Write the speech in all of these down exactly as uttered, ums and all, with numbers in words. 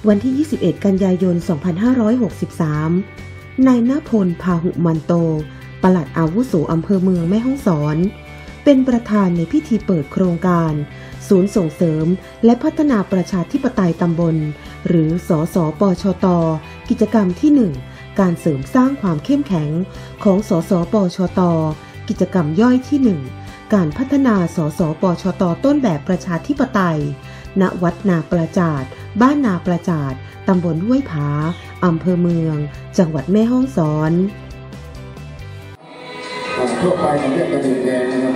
วันที่ ยี่สิบเอ็ด กันยายน สองพันห้าร้อยหกสิบสาม นายณพล พาหุมันโตปลัดอาวุโสอำเภอเมืองแม่ฮ่องสอนเป็นประธานในพิธีเปิดโครงการศูนย์ส่งเสริมและพัฒนาประชาธิปไตยตำบลหรือสสปชต.กิจกรรมที่ หนึ่ง การเสริมสร้างความเข้มแข็งของสสปชต.กิจกรรมย่อยที่ หนึ่ง การพัฒนาสสปชต.ต้นแบบประชาธิปไตยณวัดนาประจาดบ้านนาประจาดตำบลห้วยผาอำเภอเมืองจังหวัดแม่ฮ่องสอนทั่วไปของเรื่องกระดิ่งแดงนะครับ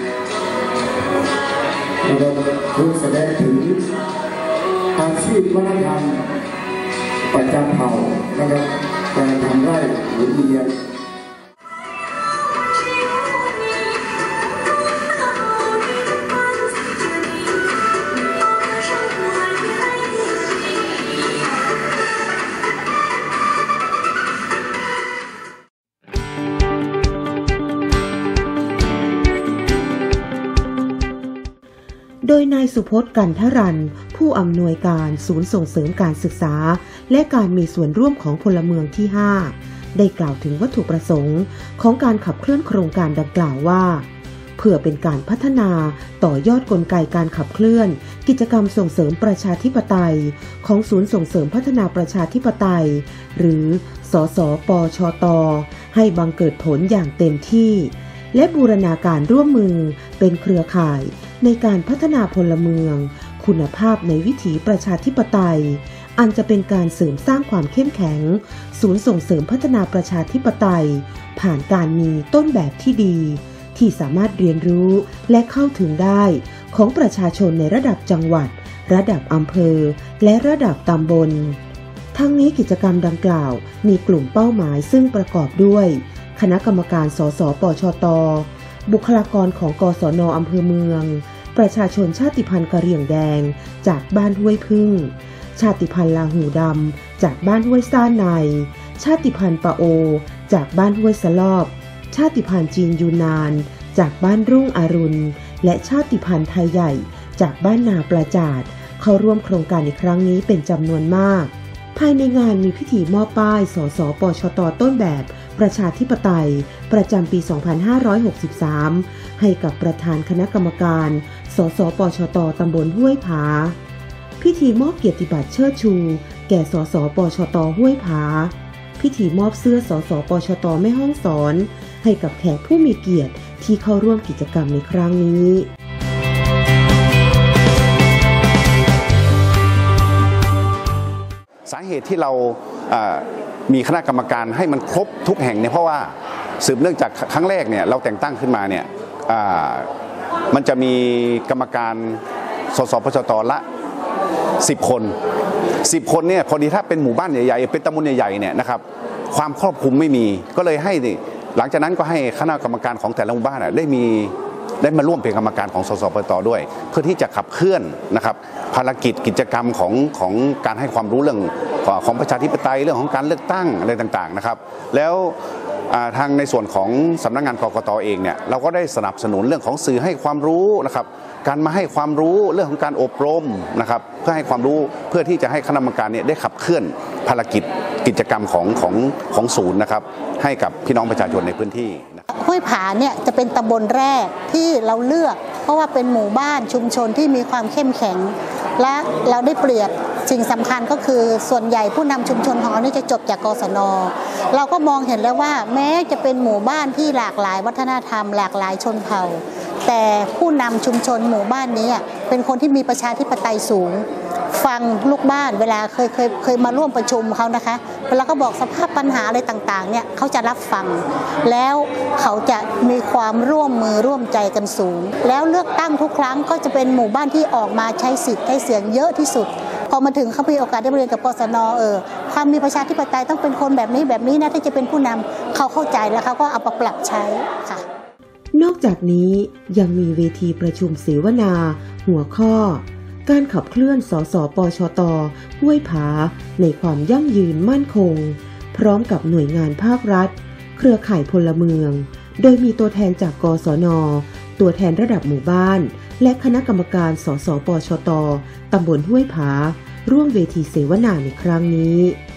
เราคือแสดงถึงอาชีพวัฒนธรรมประจำเผ่านะครับการทำไร่หมุนเวียนโดยนายสุพจน์ กันทรันผู้อำนวยการศูนย์ส่งเสริมการศึกษาและการมีส่วนร่วมของพลเมืองที่ ห้า ได้กล่าวถึงวัตถุประสงค์ของการขับเคลื่อนโครงการดังกล่าวว่าเพื่อเป็นการพัฒนาต่อยอดกลไกการขับเคลื่อนกิจกรรมส่งเสริมประชาธิปไตยของศูนย์ส่งเสริมพัฒนาประชาธิปไตยหรือสสปชต.ให้บังเกิดผลอย่างเต็มที่และบูรณาการร่วมมือเป็นเครือข่ายในการพัฒนาพลเมืองคุณภาพในวิถีประชาธิปไตยอันจะเป็นการเสริมสร้างความเข้มแข็งศูนย์ส่งเสริมพัฒนาประชาธิปไตยผ่านการมีต้นแบบที่ดีที่สามารถเรียนรู้และเข้าถึงได้ของประชาชนในระดับจังหวัดระดับอำเภอและระดับตำบลทั้งนี้กิจกรรมดังกล่าวมีกลุ่มเป้าหมายซึ่งประกอบด้วยคณะกรรมการสสปชต.บุคลากรของกศน.อำเภอเมืองประชาชนชาติพันธุ์กะเหรี่ยงแดงจากบ้านห้วยพึ่งชาติพันธุ์ลาหูดำจากบ้านห้วยซ่านในชาติพันธุ์ปะโอจากบ้านห้วยสลอบชาติพันธุ์จีนยูนานจากบ้านรุ่งอรุณและชาติพันธุ์ไทยใหญ่จากบ้านนาประจาดเข้าร่วมโครงการในครั้งนี้เป็นจำนวนมากภายในงานมีพิธีมอบป้ายสสปชต.ต้นแบบประชาธิปไตยประจำปี สองพันห้าร้อยหกสิบสาม ให้กับประธานคณะกรรมการสสปชต.ตำบลห้วยผาพิธีมอบเกียรติบัตรเชิดชูแก่สสปชต.ห้วยผาพิธีมอบเสื้อสสปชต.แม่ฮ่องสอนให้กับแขกผู้มีเกียรติที่เข้าร่วมกิจกรรมในครั้งนี้สาเหตุที่เรามีคณะกรรมการให้มันครบทุกแห่งเนี่ยเพราะว่าสืบเนื่องจากครั้งแรกเนี่ยเราแต่งตั้งขึ้นมาเนี่ยมันจะมีกรรมการสสปชต.ละสิบคนสิบคนเนี่ยพอดีถ้าเป็นหมู่บ้านใหญ่ๆเป็นตำบลใหญ่ๆเนี่ยนะครับความครอบคลุมไม่มีก็เลยให้หลังจากนั้นก็ให้คณะกรรมการของแต่ละหมู่บ้านได้มีได้มาร่วมเป็นกรรมการของสสปชต.ด้วยเพื่อที่จะขับเคลื่อนนะครับภารกิจกิจกรรมของของการให้ความรู้เรื่องของประชาธิปไตยเรื่องของการเลือกตั้งอะไรต่างๆนะครับแล้วทางในส่วนของสำนักงานกกต.เองเนี่ยเราก็ได้สนับสนุนเรื่องของสื่อให้ความรู้นะครับการมาให้ความรู้เรื่องของการอบรมนะครับเพื่อให้ความรู้เพื่อที่จะให้คณะกรรมการเนี่ยได้ขับเคลื่อนภารกิจกิจกรรมของของของศูนย์นะครับให้กับพี่น้องประชาชนในพื้นที่ห้วยผาเนี่ยจะเป็นตำบลแรกที่เราเลือกเพราะว่าเป็นหมู่บ้านชุมชนที่มีความเข้มแข็งและเราได้เปรียบสิ่งสำคัญก็คือส่วนใหญ่ผู้นำชุมชนของเรานี่จะจบจากกศน.เราก็มองเห็นแล้วว่าแม้จะเป็นหมู่บ้านที่หลากหลายวัฒนธรรมหลากหลายชนเผ่าแต่ผู้นำชุมชนหมู่บ้านนี้เป็นคนที่มีประชาธิปไตยสูงฟังลูกบ้านเวลาเคยเคยเคยมาร่วมประชุมเขานะคะเวลาก็บอกสภาพปัญหาอะไรต่างๆเนี่ยเขาจะรับฟังแล้วเขาจะมีความร่วมมือร่วมใจกันสูงแล้วเลือกตั้งทุกครั้งก็จะเป็นหมู่บ้านที่ออกมาใช้สิทธิ์ใช้เสียงเยอะที่สุดพอมาถึงเขามีโอกาสได้เรียนกับกศน.เออความมีประชาธิปไตยต้องเป็นคนแบบนี้แบบนี้นะที่จะเป็นผู้นำเขาเข้าใจแล้วเขาก็เอาไปปรับใช้ค่ะนอกจากนี้ยังมีเวทีประชุมเสวนาหัวข้อการขับเคลื่อนสสปชต.ห้วยผาในความยั่งยืนมั่นคงพร้อมกับหน่วยงานภาครัฐเครือข่ายพลเมืองโดยมีตัวแทนจากกศน.ตัวแทนระดับหมู่บ้านและคณะกรรมการสสปชต.ตำบลห้วยผาร่วมเวทีเสวนาในครั้งนี้